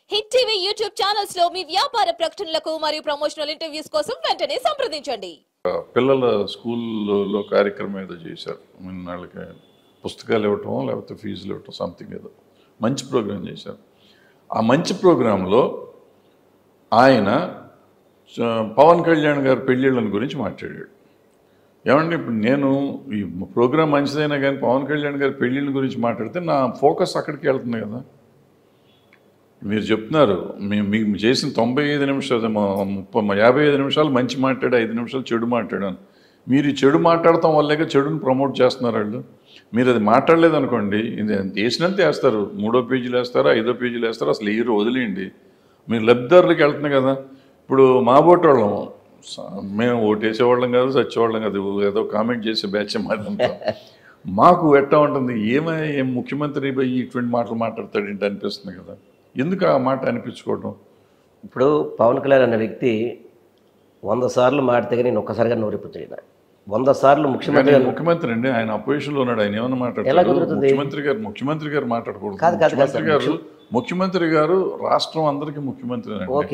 Hit TV YouTube channels లో మీ వ్యాపార ప్రకటనలకు మరియు ప్రమోషనల్ ఇంటర్వ్యూస్ కోసం వెంటనే సంప్రదించండి. పిల్లల స్కూల్లో కార్యక్రమం ఏదో చేశారు. వాళ్ళకి పుస్తకాలు ఇవ్వటం లేకపోతే ఫీజులు ఇవ్వటం సంథింగ్ ఏదో మంచి ప్రోగ్రాం చేశారు. ఆ మంచి ప్రోగ్రాంలో ఆయన పవన్ కళ్యాణ్ గారి పెళ్ళిళ్ళని గురించి మాట్లాడాడు. ఏమంటే ఇప్పుడు నేను ఈ ప్రోగ్రాం మంచిదైనా కానీ పవన్ కళ్యాణ్ గారి పెళ్ళిళ్ళ గురించి మాట్లాడితే నా ఫోకస్ అక్కడికి వెళ్తుంది కదా. మీరు చెప్తున్నారు మీకు చేసిన 95 నిమిషాలు 55 నిమిషాలు మంచి మాట్లాడి 5 నిమిషాలు చెడు మాట్లాడాను. మీరు ఈ చెడు మాట్లాడటం వల్లే చెడుని ప్రమోట్ చేస్తున్నారు వాళ్ళు. మీరు అది మాట్లాడలేదు అనుకోండి, ఇది వేసినంత వేస్తారు, 3వ పేజీలు వేస్తారా 5వ పేజీలు వేస్తారా, అసలు ఏరు వదిలేయండి. మీరు లబ్ధిదారులకు వెళ్తున్నాయి కదా. ఇప్పుడు మా బోటోళ్ళం మేము ఓటేసేవాళ్ళం కాదు, చచ్చేవాళ్ళం కాదు, ఏదో కామెంట్ చేసే బ్యాచ్ మాదంతా. మాకు ఎట్టా ఉంటుంది, ఏం ముఖ్యమంత్రి ఇటువంటి మాటలు మాట్లాడతాడు ఏంటి అనిపిస్తుంది కదా. ఎందుకు ఆ మాట అనిపించుకోవడం? ఇప్పుడు పవన్ కళ్యాణ్ అనే వ్యక్తి 100 సార్లు మాడితే నేను ఒక్కసారిగా నోరిపుతాడు. 100 సార్లు ముఖ్యమంత్రి అండి, ఆయన అపోజిషన్లో ఉన్నాడు. ఆయన ఏమన్నా మాట్లాడతాడు? ముఖ్యమంత్రి గారు మాట్లాడకూడదు. ముఖ్యమంత్రి గారు రాష్ట్రం అందరికీ ముఖ్యమంత్రి.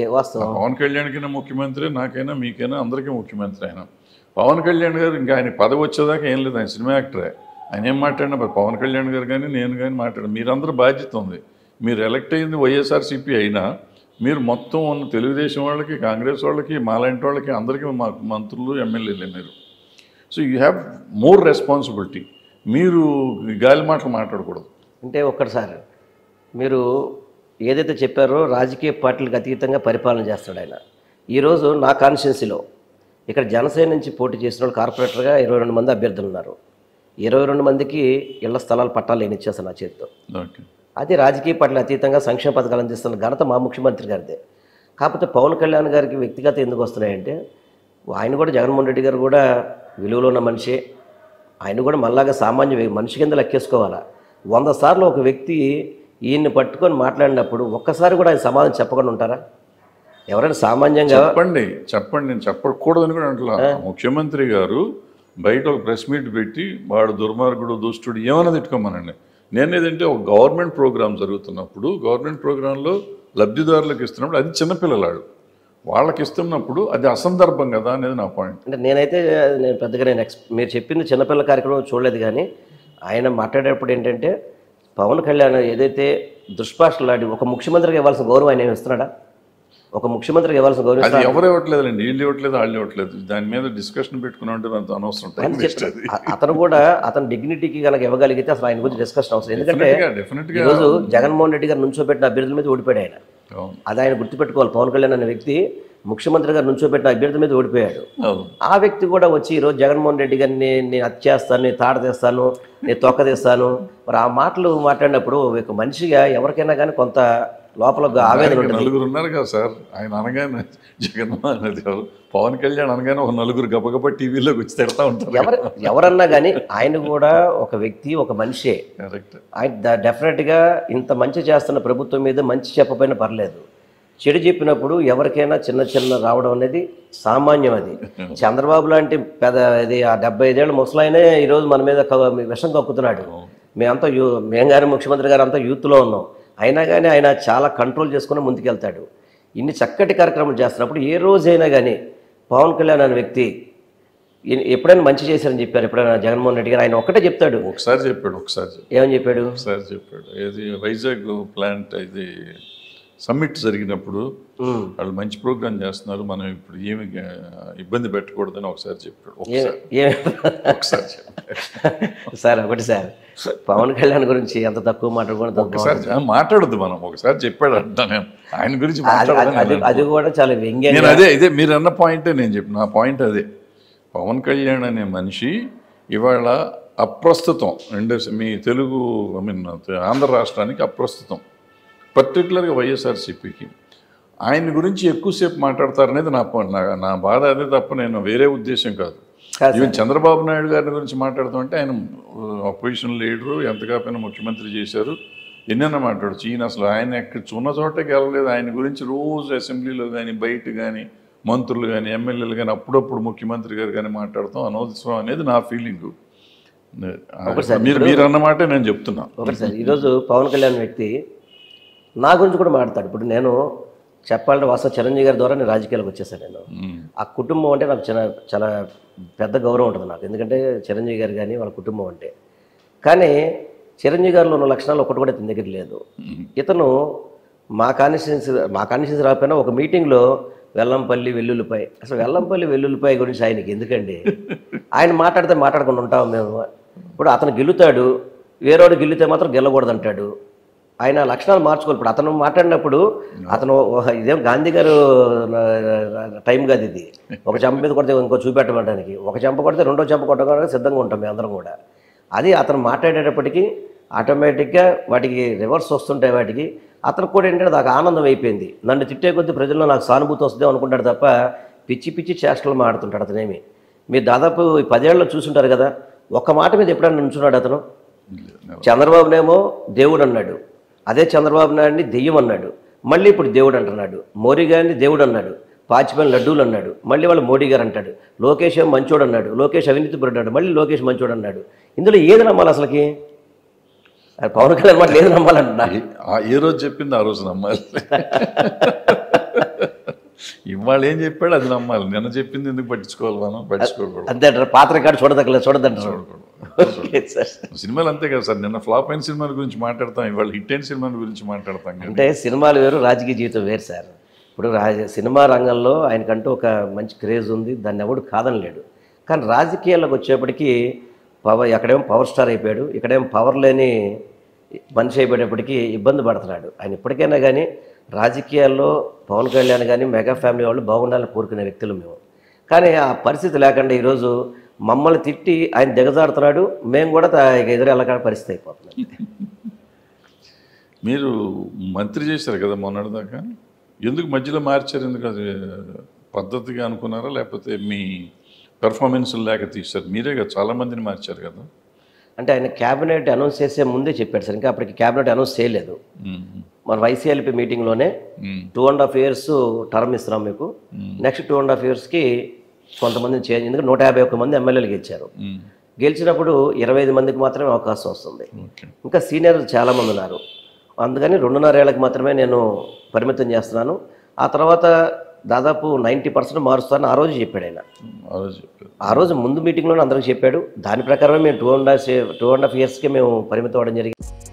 పవన్ కళ్యాణ్కైనా ముఖ్యమంత్రి, నాకైనా మీకైనా అందరికీ ముఖ్యమంత్రి ఆయన. పవన్ కళ్యాణ్ గారు ఇంకా ఆయన పదవి వచ్చేదాకా ఏం లేదు, ఆయన సినిమా యాక్టరే. ఆయన ఏం మాట్లాడినా పవన్ కళ్యాణ్ గారు కానీ నేను కానీ మాట్లాడాను. మీరందరూ బాధ్యత ఉంది. మీరు ఎలక్ట్ అయింది వైఎస్ఆర్సీపీ అయినా మీరు మొత్తం ఉన్న తెలుగుదేశం వాళ్ళకి, కాంగ్రెస్ వాళ్ళకి, మాలాంటి వాళ్ళకి అందరికీ మంత్రులు, ఎమ్మెల్యేలు మీరు. So you have more responsibility. మీరు గాలి మాటలు మాట్లాడకూడదు. అంటే ఒక్కసారి మీరు ఏదైతే చెప్పారో రాజకీయ పార్టీలకు అతీతంగా పరిపాలన చేస్తాడు ఆయన. ఈరోజు నా కాన్స్టిట్యున్సీలో ఇక్కడ జనసేన నుంచి పోటీ చేసిన వాళ్ళు కార్పొరేటర్గా 22 మంది అభ్యర్థులు ఉన్నారు. 22 మందికి ఇళ్ల స్థలాలు పట్టాలు నేను ఇచ్చేస్తాను నా చేతితో. అది రాజకీయ పార్టీలు అతీతంగా సంక్షేమ పథకాలు అందిస్తున్న ఘనత మా ముఖ్యమంత్రి గారిదే. కాకపోతే పవన్ కళ్యాణ్ గారికి వ్యక్తిగత ఎందుకు వస్తున్నాయంటే, ఆయన కూడా జగన్మోహన్ రెడ్డి గారు కూడా విలువలో ఉన్న మనిషి. ఆయన కూడా మళ్ళాగా సామాన్య మనిషి కింద లెక్కేసుకోవాలా. 100 సార్లు ఒక వ్యక్తి ఈయన్ని పట్టుకొని మాట్లాడినప్పుడు ఒక్కసారి కూడా ఆయన సమాధానం చెప్పకుండా ఉంటారా? ఎవరైనా సామాన్యంగా చెప్పండి నేను చెప్పకూడదని కూడా అంటున్నా. ముఖ్యమంత్రి గారు బయట ఒక ప్రెస్ మీట్ పెట్టి వాడు దుర్మార్గుడు, దుష్టుడు ఏమైనా తిట్టుకోమనండి. నేనేదంటే ఒక గవర్నమెంట్ ప్రోగ్రామ్ జరుగుతున్నప్పుడు, గవర్నమెంట్ ప్రోగ్రాంలో లబ్ధిదారులకు ఇస్తున్నప్పుడు అది చిన్నపిల్లలాడు వాళ్ళకి ఇస్తున్నప్పుడు అది అసందర్భం కదా అనేది నా పాయింట్. అంటే నేనైతే పెద్దగా మీరు చెప్పింది చిన్నపిల్లల కార్యక్రమం చూడలేదు, కానీ ఆయన మాట్లాడేటప్పుడు ఏంటంటే పవన్ కళ్యాణ్ ఏదైతే దుష్పాషలాడి ఒక ముఖ్యమంత్రికి ఇవ్వాల్సిన గౌరవం ఆయన ఏమి ఇస్తున్నాడా? ఒక ముఖ్యమంత్రికి ఇవ్వాల్సిన గౌరవం అది ఎవరు ఇవ్వట్లేదండి, వీళ్ళు ఇవ్వట్లేదు, వాళ్ళు ఇవ్వట్లేదు. దాని మీద డిస్కషన్ పెట్టుకున్నాంటే అంత అనవసరం. అతను కూడా అతని డిగ్నిటీకి కనుక ఇవ్వగలిగితే అసలు ఆయన గురించి డిస్కషన్ అవసరం. ఎందుకంటే ఈరోజు జగన్మోహన్ రెడ్డి గారు నుంచోబెట్టిన అభ్యర్థుల మీద ఓడిపోయాడు ఆయన. అది ఆయన గుర్తుపెట్టుకోవాలి. పవన్ కళ్యాణ్ అనే వ్యక్తి ముఖ్యమంత్రి గారు నుంచోబెట్టిన అభ్యర్థి మీద ఓడిపోయాడు. ఆ వ్యక్తి కూడా వచ్చి ఈరోజు జగన్మోహన్ రెడ్డి గారిని నేను అది చేస్తాను, నేను తాట తీస్తాను, నేను తొక్క తీస్తాను, మరి ఆ మాటలు మాట్లాడినప్పుడు ఒక మనిషిగా ఎవరికైనా కానీ కొంత లోపల ఆవేదన ఉంటుంది. నలుగురు ఉన్నారు కదా సార్, ఆయన అనగానే జగన్మోహన్ రెడ్డి గారు పవన్ కళ్యాణ్ అనగానే ఒక నలుగురు గబగబా టీవీలోకి వచ్చి తిడతా ఉంటారు. ఎవరన్నా కానీ ఆయన కూడా ఒక వ్యక్తి, ఒక మనిషే. ఆయన డెఫినెట్గా ఇంత మంచి చేస్తున్న ప్రభుత్వం మీద మంచి చెప్పపోయినా పర్లేదు, చెడు చెప్పినప్పుడు ఎవరికైనా చిన్న చిన్న రావడం అనేది సామాన్యం. అది చంద్రబాబు లాంటి ఇది ఆ 75 ఏళ్ళ ముసలాయనే ఈరోజు మన మీద విషం కక్కుతున్నాడు. మేము కానీ ముఖ్యమంత్రి గారు అంతా యూత్లో ఉన్నాం, అయినా కానీ ఆయన చాలా కంట్రోల్ చేసుకుని ముందుకెళ్తాడు. ఇన్ని చక్కటి కార్యక్రమాలు చేస్తున్నప్పుడు ఏ రోజైనా కానీ పవన్ కళ్యాణ్ అనే వ్యక్తి ఎప్పుడైనా మంచి చేశారని చెప్పారు ఎప్పుడైనా జగన్మోహన్ రెడ్డి గారు? ఆయన ఒక్కటే చెప్తాడు. ఒకసారి చెప్పాడు. ఏమని చెప్పాడు? ఏది వైజాగ్ ప్లాంట్ ఇది సమ్మిట్ జరిగినప్పుడు వాళ్ళు మంచి ప్రోగ్రామ్ చేస్తున్నారు, మనం ఇప్పుడు ఏమి ఇబ్బంది పెట్టకూడదని ఒకసారి చెప్పాడు. సార్ ఒకటి సార్, పవన్ కళ్యాణ్ గురించి ఎంత తక్కువ మాట్లాడకూడదు, మాట్లాడద్దు మనం. ఒకసారి చెప్పాడు అంట, నేను ఆయన గురించి అది కూడా చాలా వ్యంగ్యం. నేను ఇదే మీరు అన్న పాయింటే నేను చెప్పిన. నా పాయింట్ అదే. పవన్ కళ్యాణ్ అనే మనిషి ఇవాళ అప్రస్తుతం. మీ తెలుగు ఆంధ్ర రాష్ట్రానికి అప్రస్తుతం, పర్టికులర్గా వైఎస్ఆర్సీపీకి. ఆయన గురించి ఎక్కువసేపు మాట్లాడతారనేది నా బాధ. అదే తప్ప నేను వేరే ఉద్దేశం కాదు. ఈవెన్ చంద్రబాబు నాయుడు గారి గురించి మాట్లాడుతామంటే ఆయన అపోజిషన్ లీడరు, ఎంతకాపైనా ముఖ్యమంత్రి చేశారు, ఎన్నైనా మాట్లాడచ్చు. ఈయన అసలు ఆయన ఎక్కడ ఉన్న చోటకి వెళ్ళలేదు. ఆయన గురించి రోజు అసెంబ్లీలో కానీ బయట కానీ మంత్రులు కానీ ఎమ్మెల్యేలు కానీ అప్పుడప్పుడు ముఖ్యమంత్రి గారు కానీ మాట్లాడతాం అనవసరం అనేది నా ఫీలింగు. మీరు అన్నమాటే నేను చెప్తున్నా. ఈరోజు పవన్ కళ్యాణ్ వ్యక్తి నా గురించి కూడా మాట్లాడతాడు. ఇప్పుడు నేను చెప్పాలంటే వాస్తవ చిరంజీవి గారి ద్వారా నేను రాజకీయాలకు వచ్చేసాను. నేను ఆ కుటుంబం అంటే నాకు చాలా పెద్ద గౌరవం ఉంటుంది నాకు, ఎందుకంటే చిరంజీవి గారు కానీ వాళ్ళ కుటుంబం అంటే. కానీ చిరంజీవి గారిలో ఉన్న లక్షణాలు ఒకటి కూడా ఇతని దగ్గర లేదు. ఇతను మా కాన్స్టిట్యున్సీ రాకపోయినా ఒక మీటింగ్లో వెల్లంపల్లి వెల్లుల్లిపాయ, అసలు వెల్లంపల్లి వెల్లుల్లిపాయ గురించి ఆయనకి ఎందుకండి? ఆయన మాట్లాడకుండా ఉంటాం మేము. ఇప్పుడు అతను గెలుతాడు, వేరేవాడు గెలితే మాత్రం గెలకూడదు అంటాడు. ఆయన లక్షణాలు మార్చుకోవాలి. ఇప్పుడు అతను మాట్లాడినప్పుడు అతను ఇదేం గాంధీ గారు టైం కాదు ఇది, ఒక చెంప మీద కొడితే ఇంకో చూపెట్టడానికి, ఒక చెంప కొడితే రెండో చెంప కొట్టడానికి సిద్ధంగా ఉంటాం మేము అందరం కూడా. అది అతను మాట్లాడేటప్పటికీ ఆటోమేటిక్గా వాటికి రివర్స్ వస్తుంటాయి. వాటికి అతను కూడా ఏంటంటే నాకు ఆనందం అయిపోయింది. నన్ను తిట్టే కొద్దీ ప్రజల్లో నాకు సానుభూతి వస్తుందేమో అనుకుంటాడు తప్ప పిచ్చి పిచ్చి చేష్టలు మాడుతుంటాడు అతనేమి. మీరు దాదాపు 10 ఏళ్ళలో చూసుంటారు కదా, ఒక్క మాట మీద ఎప్పుడైనా నుంచున్నాడు అతను? చంద్రబాబునేమో దేవుడు అన్నాడు, అదే చంద్రబాబు నాయుడిని దెయ్యం అన్నాడు, మళ్ళీ ఇప్పుడు దేవుడు అంటున్నాడు. మోడీ గారిని దేవుడు అన్నాడు, పాచిపోయిన లడ్డూలు అన్నాడు, మళ్ళీ వాళ్ళు మోడీ గారు అంటాడు. లోకేష్ ఏమో మంచోడు అన్నాడు, లోకేష్ అవినీతి పడ్డాడు, మళ్ళీ లోకేష్ మంచోడు అన్నాడు. ఇందులో ఏది నమ్మాలి అసలుకి? పవన్ కళ్యాణ్ మాట ఏది నమ్మాలంటున్నా? ఏ రోజు చెప్పింది ఆ రోజు నమ్మాలి. ఇవాళ ఏం చెప్పాడు అది నమ్మాలి. నిన్న చెప్పింది ఎందుకు పట్టించుకోవాలి? మనం పట్టించుకోకూడదు. అంతే అంటారు, పాత్ర కాడు చూడదంటారు. సినిమాలు అంతే కదా సార్. నిన్న ఫ్లాప్ అయిన సినిమాల గురించి మాట్లాడతాం, ఇవాళ హిట్ అయిన సినిమాల గురించి మాట్లాడతాం. అంటే సినిమాలు వేరు, రాజకీయ జీవితం వేరు సార్. ఇప్పుడు సినిమా రంగంలో ఆయనకంటూ ఒక మంచి క్రేజ్ ఉంది, దాన్ని ఎవడు కాదనలేడు. కానీ రాజకీయాల్లోకి వచ్చేప్పటికీ ఎక్కడేమో పవర్ స్టార్ అయిపోయాడు, ఇక్కడేమో పవర్ లేని మనిషి అయిపోయేటప్పటికీ ఇబ్బంది పడుతున్నాడు ఆయన. ఇప్పటికైనా కానీ రాజకీయాల్లో పవన్ కళ్యాణ్ కానీ మెగా ఫ్యామిలీ వాళ్ళు బాగుండాలని కోరుకునే వ్యక్తులు మేము. కానీ ఆ పరిస్థితి లేకుండా ఈరోజు మమ్మల్ని తిట్టి ఆయన దిగజాడుతున్నాడు, మేము కూడా ఎదురెళ్ళక పరిస్థితి అయిపోతున్నాం. మీరు మంత్రి చేశారు కదా మొన్నటిదాకా, ఎందుకు మధ్యలో మార్చారు? ఎందుకు అది పద్ధతిగా అనుకున్నారా, లేకపోతే మీ పెర్ఫార్మెన్స్ లేక తీశారు? మీరే కదా చాలామందిని మార్చారు కదా. అంటే ఆయన క్యాబినెట్ అనౌన్స్ చేసే ముందే చెప్పాడు సార్, ఇంకా అప్పటికి క్యాబినెట్ అనౌన్స్ చేయలేదు. మన వైసీఎల్పీ మీటింగ్లోనే 2.5 years టర్మ్ ఇస్తున్నాం మీకు, నెక్స్ట్ 2.5 yearsకి కొంతమందిని చేంజ్, ఎందుకంటే 151 మంది ఎమ్మెల్యేలు గెలిచారు. గెలిచినప్పుడు 25 మందికి మాత్రమే అవకాశం వస్తుంది. ఇంకా సీనియర్లు చాలామంది ఉన్నారు, అందుకని 2.5 ఏళ్ళకి మాత్రమే నేను పరిమితం చేస్తున్నాను. ఆ తర్వాత దాదాపు 90% మారుస్తాను ఆ రోజు చెప్పాడు ఆయన. ఆ రోజు ముందు మీటింగ్లోనే అందరికీ చెప్పాడు. దాని ప్రకారమే మేము 2.5 yearsకి మేము పరిమితం అవ్వడం జరిగింది.